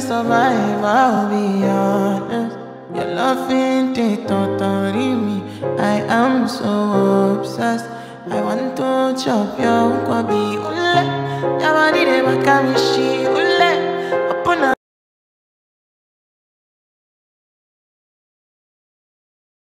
survive, I'll be honest. Your love ain't it, totally me. I am so obsessed. I want to chop your kwabi ule. Your body de makamishi ule.